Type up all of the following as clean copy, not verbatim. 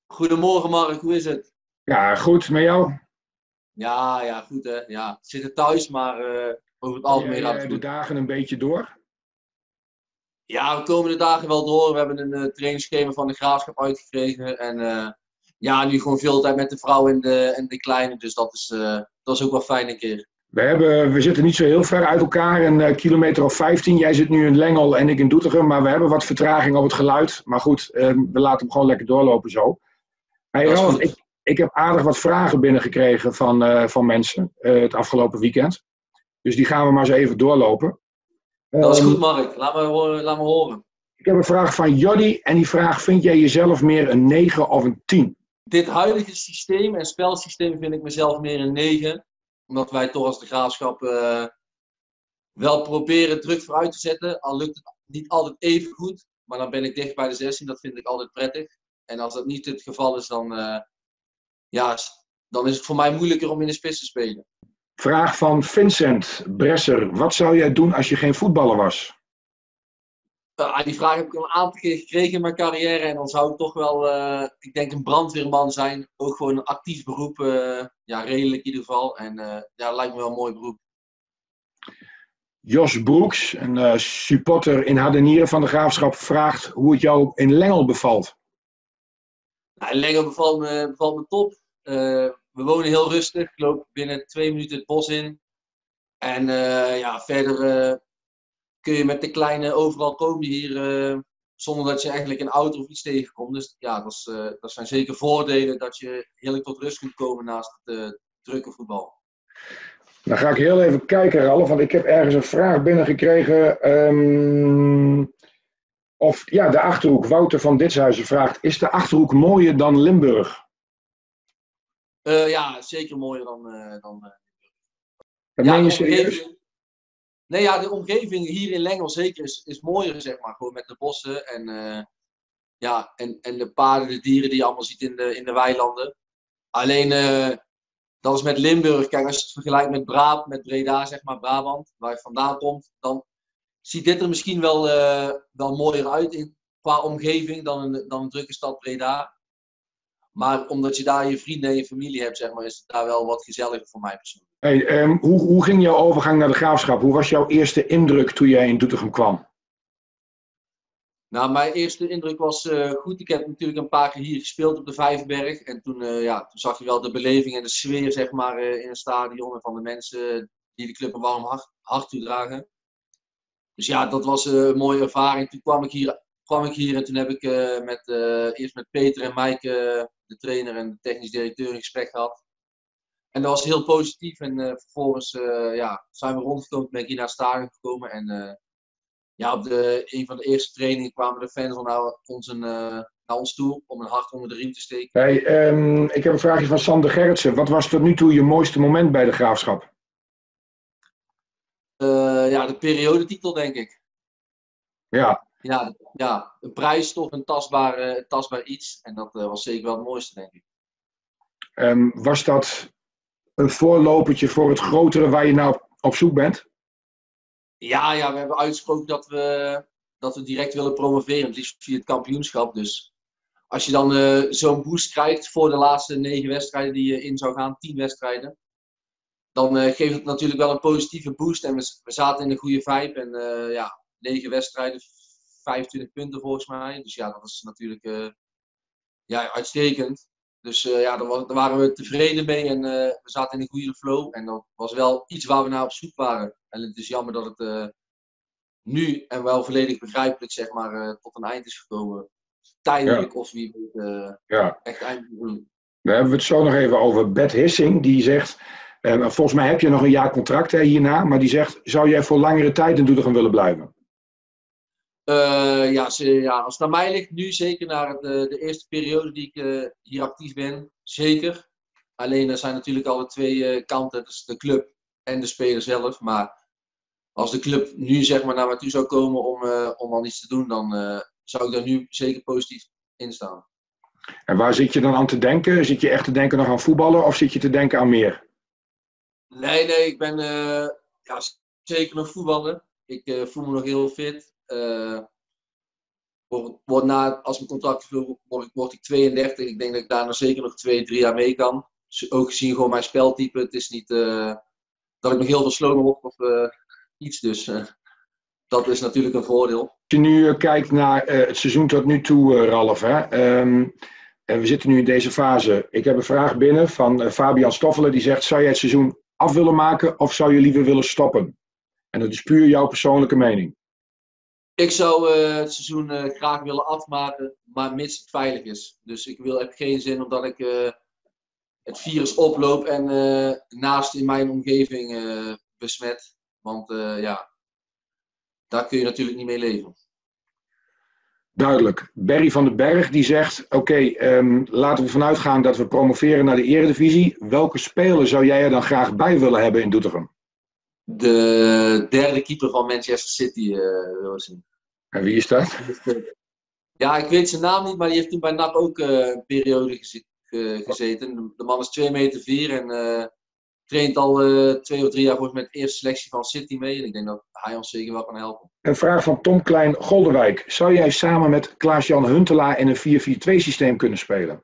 Goedemorgen Mark, hoe is het? Ja, goed met jou. Ja, ja, goed hè. Ja, we zitten thuis, maar over het Kom algemeen gaat jij het de goed. dagen een beetje door? Ja, we komen de dagen wel door. We hebben een trainingsschema van de Graafschap uitgekregen. En ja, nu gewoon veel tijd met de vrouw en de kleine. Dus dat is ook wel fijn een keer. We zitten niet zo heel ver uit elkaar, een kilometer of 15. Jij zit nu in Lengel en ik in Doetinchem, maar we hebben wat vertraging op het geluid. Maar goed, we laten hem gewoon lekker doorlopen zo. Hey Dat is Ralf, goed. ik heb aardig wat vragen binnengekregen van mensen het afgelopen weekend. Dus die gaan we maar eens even doorlopen. Dat is Ehm, goed Mark. Laat me horen. ik heb een vraag van Joddy en die vraagt, vind jij jezelf meer een 9 of een 10? Dit huidige systeem en spelsysteem vind ik mezelf meer een 9. Omdat wij toch als de Graafschap wel proberen druk vooruit te zetten. Al lukt het niet altijd even goed. Maar dan ben ik dicht bij de 16. Dat vind ik altijd prettig. En als dat niet het geval is, ja, dan is het voor mij moeilijker om in de spits te spelen. Vraag van Vincent Bresser. Wat zou jij doen als je geen voetballer was? Die vraag heb ik al een aantal keer gekregen in mijn carrière. En dan zou ik toch wel, ik denk, een brandweerman zijn. Ook gewoon een actief beroep. Ja, redelijk in ieder geval. En ja, lijkt me wel een mooi beroep. Jos Broeks, een supporter in Hardenieren van de Graafschap, vraagt hoe het jou in Lengel bevalt. Nou, Lego bevalt me top. We wonen heel rustig. Ik loop binnen 2 minuten het bos in. En ja, verder kun je met de kleine overal komen hier. Zonder dat je eigenlijk een auto of iets tegenkomt. Dus ja, dat zijn zeker voordelen dat je heerlijk tot rust kunt komen naast het drukke voetbal. Dan ga ik heel even kijken, Ralf, want ik heb ergens een vraag binnengekregen. Of ja, de Achterhoek. Wouter van Ditshuizen vraagt: is de Achterhoek mooier dan Limburg? Ja, zeker mooier dan Dat ja, meen de je serieus? omgeving. Nee, ja, de omgeving hier in Lengel zeker is mooier, zeg maar. Gewoon met de bossen en, ja, en de paarden, de dieren die je allemaal ziet in de weilanden. Alleen, dat is met Limburg. Kijk, als je het vergelijkt met Breda, zeg maar, Brabant, waar je vandaan komt, dan ziet dit er misschien wel mooier uit qua omgeving dan een drukke stad Breda. Maar omdat je daar je vrienden en je familie hebt, zeg maar, is het daar wel wat gezelliger voor mij persoonlijk. Hey, hoe ging jouw overgang naar de Graafschap? Hoe was jouw eerste indruk toen jij in Doetinchem kwam? Nou, mijn eerste indruk was goed. Ik heb natuurlijk een paar keer hier gespeeld op de Vijverberg. En toen, ja, toen zag je wel de beleving en de sfeer, zeg maar, in het stadion. En van de mensen die de club een warm hart toedragen. Dus ja, dat was een mooie ervaring. Toen kwam ik hier en toen heb ik eerst met Peter en Maaike, de trainer en de technisch directeur, een gesprek gehad. En dat was heel positief. En vervolgens ja, zijn we rondgekomen, ben ik hier naar het stadion gekomen. En ja, op een van de eerste trainingen kwamen de fans al naar ons toe om een hart onder de riem te steken. Hey, ik heb een vraagje van Sander Gerritsen. Wat was tot nu toe je mooiste moment bij de Graafschap? Ja, de periodetitel, denk ik. Ja, Ja, ja, een prijs toch, een tastbaar iets. En dat was zeker wel het mooiste, denk ik. was dat een voorlopertje voor het grotere waar je nou op zoek bent? Ja, ja, we hebben uitgesproken dat we direct willen promoveren, het liefst via het kampioenschap. Dus als je dan zo'n boost krijgt voor de laatste 9 wedstrijden die je in zou gaan, 10 wedstrijden, dan geeft het natuurlijk wel een positieve boost. En we zaten in een goede vibe. En ja, 9 wedstrijden, 25 punten volgens mij. Dus ja, dat is natuurlijk ja, uitstekend. Dus ja, daar waren we tevreden mee en we zaten in een goede flow. En dat was wel iets waar we naar op zoek waren. En het is jammer dat het nu, en wel volledig begrijpelijk, zeg maar, tot een eind is gekomen. Ja, Tijdelijk of wie weet, ja. echt eindelijk. Daar hebben we het zo nog even over. Bert Hissing, die zegt, volgens mij heb je nog een jaar contract hierna, maar die zegt, zou jij voor langere tijd in Doetinchem willen blijven? Ja, ja, als het naar mij ligt, nu zeker naar de eerste periode die ik hier actief ben, zeker. Alleen er zijn natuurlijk alle twee kanten, dus de club en de speler zelf. Maar als de club nu zeg maar naar mij toe zou komen om al iets te doen, dan zou ik daar nu zeker positief in staan. En waar zit je dan aan te denken? Zit je echt te denken nog aan voetballen of zit je te denken aan meer? Nee, nee, ik ben ja, zeker nog voetballer. Ik voel me nog heel fit. Als mijn contract vervult, word ik 32. Ik denk dat ik daar nog zeker nog 2, 3 jaar mee kan. Dus ook gezien gewoon mijn speltype. Het is niet dat ik nog heel veel slower word of iets. Dus dat is natuurlijk een voordeel. Als je nu kijkt naar het seizoen tot nu toe, Ralf. Hè? We zitten nu in deze fase. Ik heb een vraag binnen van Fabian Stoffelen. Die zegt, zou jij het seizoen af willen maken of zou je liever willen stoppen? En dat is puur jouw persoonlijke mening. Ik zou het seizoen graag willen afmaken, maar mits het veilig is. Dus heb geen zin omdat ik het virus oploop en naast in mijn omgeving besmet. Want daar kun je natuurlijk niet mee leven. Duidelijk. Barry van den Berg die zegt, oké, laten we vanuit gaan dat we promoveren naar de Eredivisie. Welke speler zou jij er dan graag bij willen hebben in Doetinchem? De derde keeper van Manchester City wil ik zien. En wie is dat? Ja, ik weet zijn naam niet, maar die heeft toen bij NAC ook een periode gezeten. De man is 2,4 meter en traint al 2 of 3 jaar volgens mij met de eerste selectie van City mee. En ik denk dat hij ons zeker wel kan helpen. Een vraag van Tom Klein-Goldewijk. Zou jij samen met Klaas-Jan Huntelaar in een 4-4-2 systeem kunnen spelen?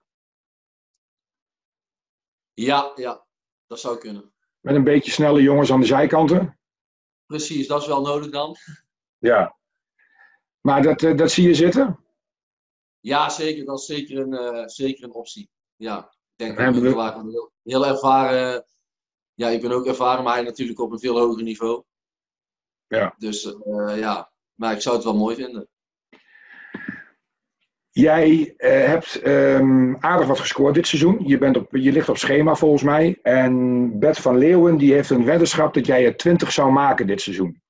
Ja, dat zou kunnen. Met een beetje snelle jongens aan de zijkanten? Precies, dat is wel nodig dan. Ja. Maar dat zie je zitten? Ja, zeker. Dat is zeker een optie. Ja, ik denk dat Huntelaar heel ervaren. Ja, ik ben ook ervaren, maar hij natuurlijk op een veel hoger niveau. Ja. Dus maar ik zou het wel mooi vinden. Jij hebt aardig wat gescoord dit seizoen. Je ligt op schema volgens mij. En Bert van Leeuwen die heeft een weddenschap dat jij er 20 zou maken dit seizoen.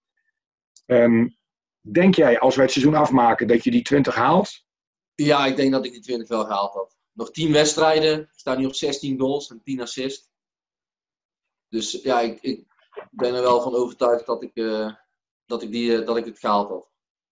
Denk jij als wij het seizoen afmaken dat je die 20 haalt? Ja, ik denk dat ik die 20 wel gehaald had. Nog 10 wedstrijden. Ik sta nu op 16 goals en 10 assists. Dus ja, ik ben er wel van overtuigd dat ik het gehaald had.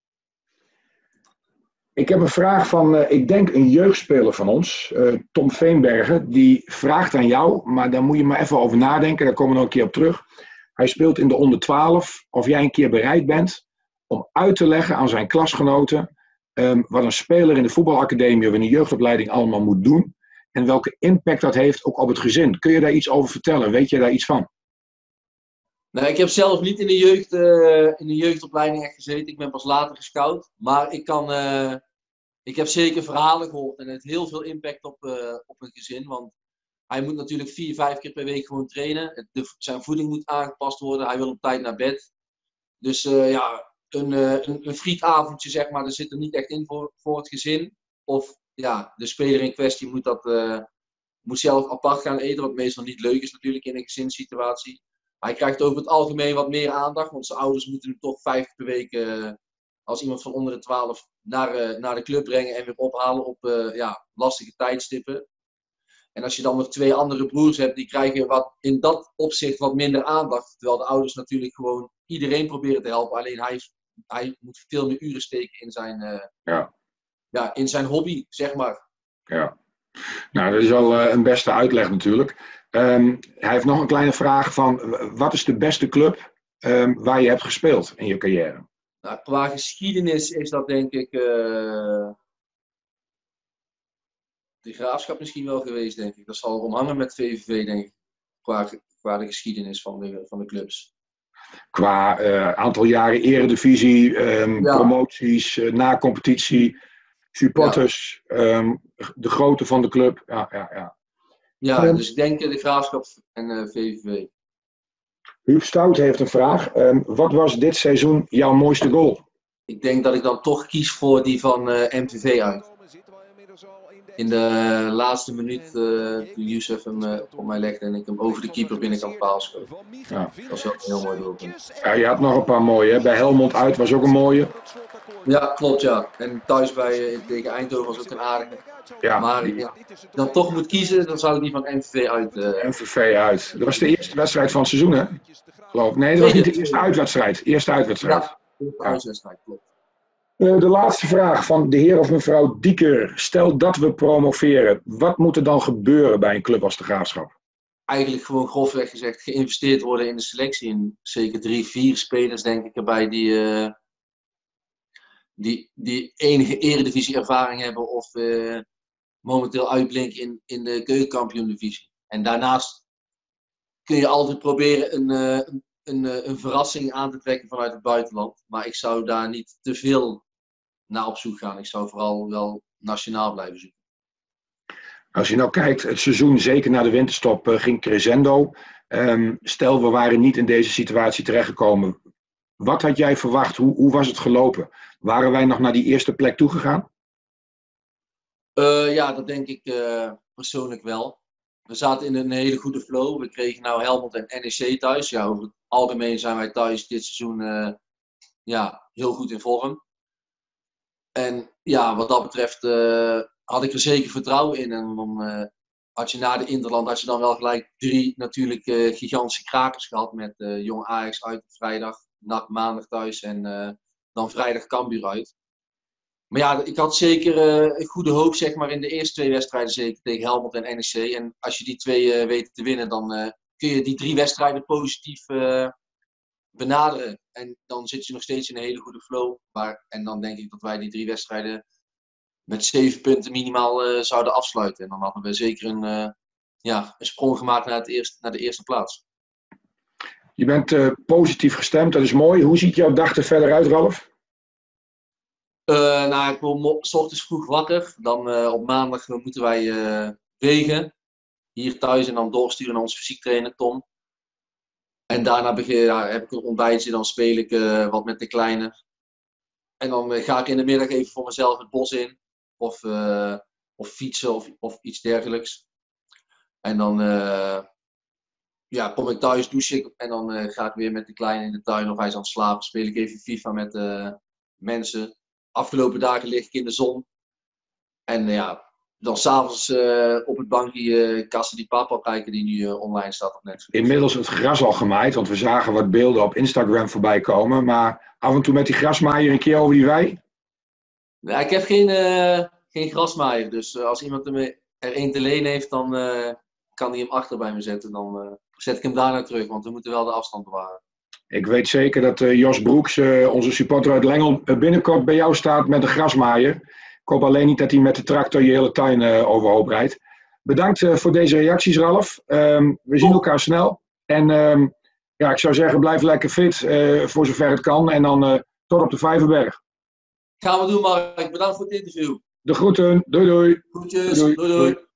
Ik heb een vraag van, ik denk een jeugdspeler van ons, Tom Veenbergen. Die vraagt aan jou, maar daar moet je maar even over nadenken. Daar komen we nog een keer op terug. Hij speelt in de onder 12. Of jij een keer bereid bent om uit te leggen aan zijn klasgenoten wat een speler in de voetbalacademie of in de jeugdopleiding allemaal moet doen. En welke impact dat heeft ook op het gezin. Kun je daar iets over vertellen? Weet je daar iets van? Nee, ik heb zelf niet in de jeugdopleiding echt gezeten. Ik ben pas later gescout. Maar ik heb zeker verhalen gehoord. En het heeft heel veel impact op een gezin. Want hij moet natuurlijk 4, 5 keer per week gewoon trainen. Zijn voeding moet aangepast worden. Hij wil op tijd naar bed. Dus een frietavondje zeg maar, dat zit er niet echt in voor het gezin. Of ja, de speler in kwestie moet zelf apart gaan eten. Wat meestal niet leuk is natuurlijk in een gezinssituatie. Hij krijgt over het algemeen wat meer aandacht, want zijn ouders moeten hem toch 5 keer per week, als iemand van onder de 12, naar de club brengen en weer ophalen op lastige tijdstippen. En als je dan nog 2 andere broers hebt, die krijgen in dat opzicht wat minder aandacht. Terwijl de ouders natuurlijk gewoon iedereen proberen te helpen. Alleen hij moet veel meer uren steken in zijn hobby, zeg maar. Ja. Nou, dat is al een beste uitleg natuurlijk. Hij heeft nog een kleine vraag van, wat is de beste club waar je hebt gespeeld in je carrière? Nou, qua geschiedenis is dat denk ik de Graafschap misschien wel geweest, denk ik. Dat zal omhangen met VVV, denk ik. Qua de geschiedenis van de clubs. Qua aantal jaren eredivisie, promoties, na-competitie, supporters, de grootte van de club. Ja, dus ik denk de Graafschap en VVV. Huub Stout heeft een vraag. Wat was dit seizoen jouw mooiste goal? Ik denk dat ik dan toch kies voor die van MVV uit. In de laatste minuut toen Youssef hem op mij legde en ik hem over de keeper binnenkant paal schoot. Ja. Dat was wel een heel mooi doelpunt. Ja, je had nog een paar mooie. Hè? Bij Helmond uit was ook een mooie. Ja, klopt ja. En thuis tegen Eindhoven was ook een aardige. Ja. Maar dan toch moet kiezen, dan zou ik die van MVV uit. MVV uit. Dat was de eerste wedstrijd van het seizoen, hè? Geloof ik. Nee, dat was niet de eerste uitwedstrijd. Eerste uitwedstrijd. Ja, de uitwedstrijd, klopt. De laatste vraag van de heer of mevrouw Dieker. Stel dat we promoveren. Wat moet er dan gebeuren bij een club als de Graafschap? Eigenlijk gewoon grofweg gezegd geïnvesteerd worden in de selectie. En zeker 3, 4 spelers denk ik erbij die enige eredivisie ervaring hebben of momenteel uitblinken in de keukenkampioen-divisie. En daarnaast kun je altijd proberen een verrassing aan te trekken vanuit het buitenland. Maar ik zou daar niet te veel naar op zoek gaan. Ik zou vooral wel nationaal blijven zoeken. Als je nou kijkt, het seizoen, zeker na de winterstop, ging crescendo. Stel, we waren niet in deze situatie terechtgekomen. Wat had jij verwacht? Hoe was het gelopen? Waren wij nog naar die eerste plek toegegaan? Ja, dat denk ik persoonlijk wel. We zaten in een hele goede flow. We kregen nou Helmond en NEC thuis. Ja, over het algemeen zijn wij thuis dit seizoen heel goed in vorm. En ja, wat dat betreft had ik er zeker vertrouwen in. En dan had je na de Interland had je dan wel gelijk 3 natuurlijk gigantische krakers gehad. Met Jong Ajax uit op vrijdag, NAC maandag thuis en dan vrijdag Cambuur uit. Maar ja, ik had zeker een goede hoop zeg maar, in de eerste 2 wedstrijden zeker tegen Helmond en NEC. En als je die 2 weet te winnen, dan kun je die 3 wedstrijden positief benaderen. En dan zit je nog steeds in een hele goede flow. En dan denk ik dat wij die 3 wedstrijden met 7 punten minimaal zouden afsluiten. En dan hadden we zeker een sprong gemaakt naar de eerste plaats. Je bent positief gestemd, dat is mooi. Hoe ziet jouw dag er verder uit, Ralf? Ik word 's ochtends vroeg wakker. Dan op maandag moeten wij wegen. Hier thuis en dan doorsturen naar onze fysiektrainer Tom. En daarna heb ik een ontbijtje. Dan speel ik wat met de kleine. En dan ga ik in de middag even voor mezelf het bos in. Of fietsen of iets dergelijks. En dan kom ik thuis, douche ik. En dan ga ik weer met de kleine in de tuin. Of hij is aan het slapen. Speel ik even FIFA met mensen. Afgelopen dagen lig ik in de zon. En dan s'avonds op het bankje Casa di Papa kijken die nu online staat op Netflix. Inmiddels het gras al gemaaid, want we zagen wat beelden op Instagram voorbij komen. Maar af en toe met die grasmaaier een keer over die wei? Nee, ik heb geen grasmaaier. Dus als iemand er een te leen heeft, dan kan hij hem achter bij me zetten. Dan zet ik hem daarna terug, want we moeten wel de afstand bewaren. Ik weet zeker dat Jos Broeks, onze supporter uit Lengel, binnenkort bij jou staat met een grasmaaier. Ik hoop alleen niet dat hij met de tractor je hele tuin overhoop rijdt. Bedankt voor deze reacties, Ralf. We zien elkaar snel. En ik zou zeggen, blijf lekker fit voor zover het kan. En dan tot op de Vijverberg. Gaan we doen, Mark. Bedankt voor het interview. De groeten. Doei doei. Groetjes. Doei doei.